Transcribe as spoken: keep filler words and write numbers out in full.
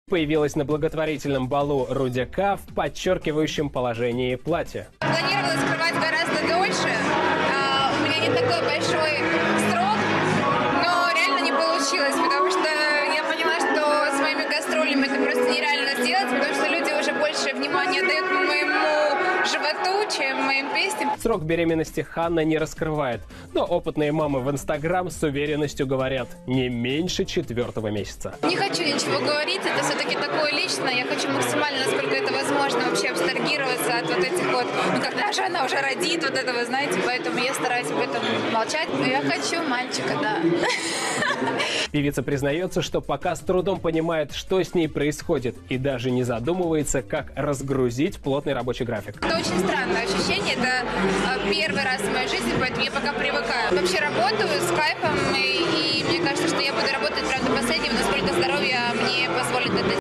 Появилась на благотворительном балу Рудяка в подчеркивающем положении платье. Планировала скрывать гораздо дольше. А, у меня не такой большой срок, но реально не получилось, потому что я поняла, что с моими гастролями это просто нереально сделать, потому что люди уже больше внимания дают моему животу, чем моим песням. Срок беременности Ханна не раскрывает, но опытные мамы в Инстаграм с уверенностью говорят: не меньше четвертого месяца. Не хочу ничего говорить, это все-таки такое личное. Я хочу максимально, насколько это возможно, вообще абстрагироваться от вот этих вот, ну когда же она уже родит, вот этого, знаете, поэтому я стараюсь об этом молчать. Я хочу мальчика, да. Певица признается, что пока с трудом понимает, что с ней происходит, и даже не задумывается, как разгрузить плотный рабочий график. Это очень странное ощущение, это первый раз в моей жизни, поэтому я пока привыкаю. Вообще работаю с кайфом, и, и мне кажется, что я буду работать, правда, последним, насколько здоровье мне позволит это